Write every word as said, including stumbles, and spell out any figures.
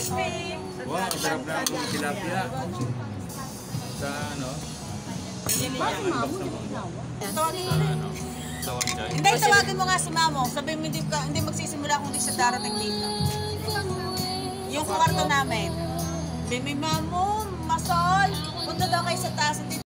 crispy. Wow, ang sarap na ang tilapia. Sa ano? Unbox na bangko. Sa ano? Sa Wanchay. Hindi, tawagin mo nga si Mamo. Sabihin mo hindi, ka, hindi magsisimula kung hindi siya darating dito. Yung kwarto namin. Bimi Mamo, Masol, punta daw kayo sa taas.